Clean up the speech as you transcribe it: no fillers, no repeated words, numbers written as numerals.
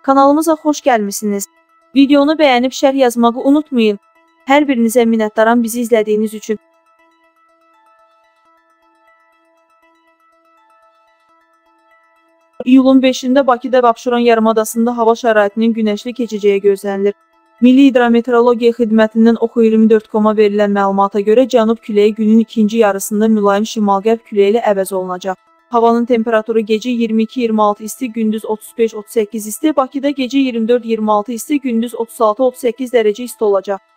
Kanalımıza xoş gəlmisiniz. Videonu bəyənib şərh yazmağı unutmayın. Hər birinizə minnətdaram bizi izlədiyiniz üçün. İyulun 5-də Bakıda və Abşeron yarımadasında hava şəraitinin günəşli keçəcəyi gözlənilir. Milli Hidrometeorologiya Xidmətindən Oxu 24.com-a verilən məlumata görə cənub küləyi günün ikinci yarısında mülayim şimal-qərb küləyi ilə əvəz olunacaq. Havanın temperaturu gecə 22-26 isti, gündüz 35-38 isti, Bakıda gecə 24-26 isti, gündüz 36-38 dərəcə isti olacaq.